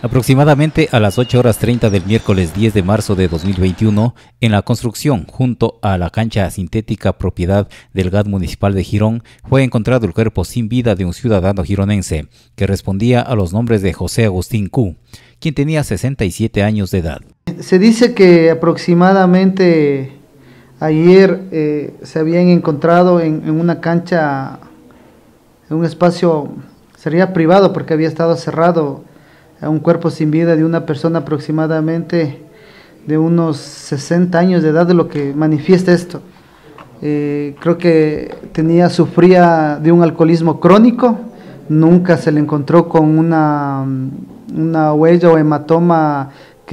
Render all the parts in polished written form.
Aproximadamente a las 8:30 del miércoles 10 de marzo de 2021, en la construcción junto a la cancha sintética propiedad del GAD municipal de Girón, fue encontrado el cuerpo sin vida de un ciudadano gironense que respondía a los nombres de José Agustín Q., quien tenía 67 años de edad. Se dice que aproximadamente ayer se habían encontrado en una cancha, en un espacio, sería privado porque había estado cerrado, un cuerpo sin vida de una persona aproximadamente de unos 60 años de edad, de lo que manifiesta esto. Creo que sufría de un alcoholismo crónico, nunca se le encontró con una huella o hematoma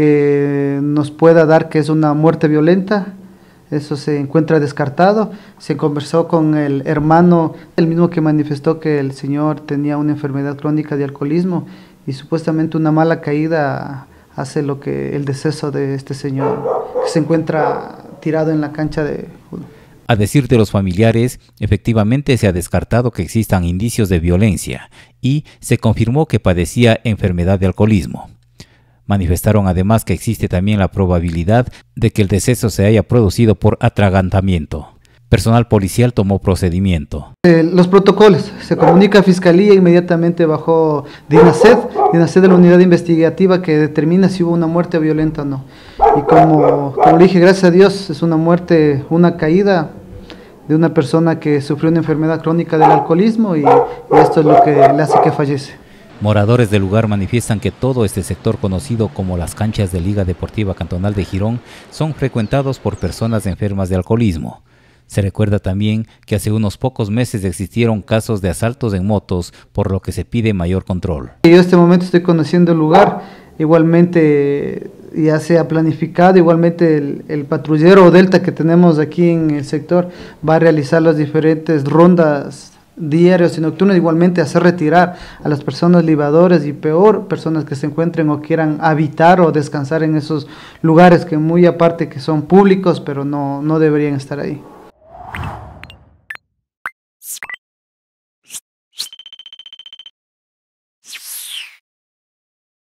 que nos pueda dar que es una muerte violenta. Eso se encuentra descartado. Se conversó con el hermano, el mismo que manifestó que el señor tenía una enfermedad crónica de alcoholismo y supuestamente una mala caída hace el deceso de este señor, que se encuentra tirado en la cancha de fútbol. A decir de los familiares, efectivamente se ha descartado que existan indicios de violencia y se confirmó que padecía enfermedad de alcoholismo. Manifestaron además que existe también la probabilidad de que el deceso se haya producido por atragantamiento. Personal policial tomó procedimiento. Los protocolos, se comunica a Fiscalía, inmediatamente bajó DINASED de la unidad investigativa que determina si hubo una muerte violenta o no. Y como le dije, gracias a Dios, es una muerte, una caída de una persona que sufrió una enfermedad crónica del alcoholismo y esto es lo que le hace que fallece. Moradores del lugar manifiestan que todo este sector conocido como las canchas de Liga Deportiva Cantonal de Girón son frecuentados por personas enfermas de alcoholismo. Se recuerda también que hace unos pocos meses existieron casos de asaltos en motos, por lo que se pide mayor control. Yo en este momento estoy conociendo el lugar, igualmente ya se ha planificado, igualmente el patrullero o delta que tenemos aquí en el sector va a realizar las diferentes rondas diarios y nocturnos, igualmente hacer retirar a las personas libadoras y peor, personas que se encuentren o quieran habitar o descansar en esos lugares que muy aparte que son públicos, pero no deberían estar ahí.